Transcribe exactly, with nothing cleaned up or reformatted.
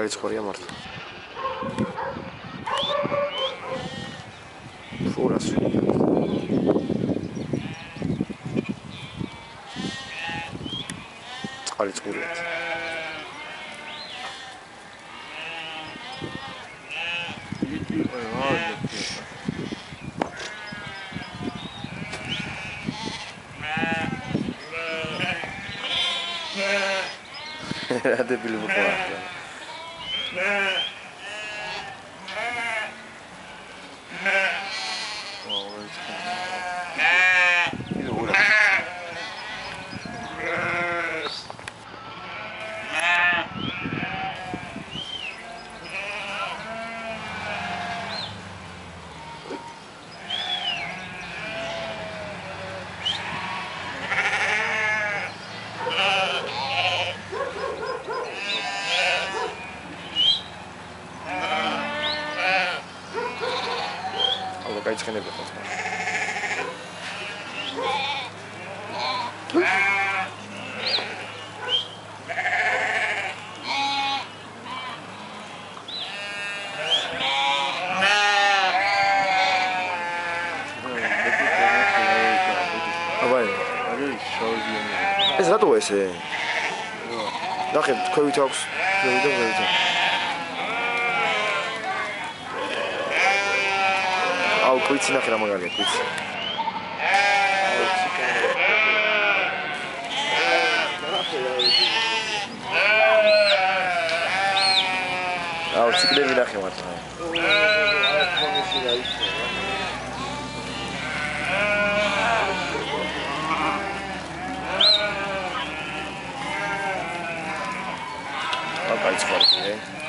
მაგარი ცხოვრია მართლა. ფურას. წყალი ცხოვრია. Hadi bil bu kadar. Kaç kere yapalım? Abay. Ez rahat o ese. Nakit koyu talks. Koyu da koyu da. Au, kuitsi nakira magari, kuitsi. Au, tsiklevi nakhi martha. Au, kaitsi martha.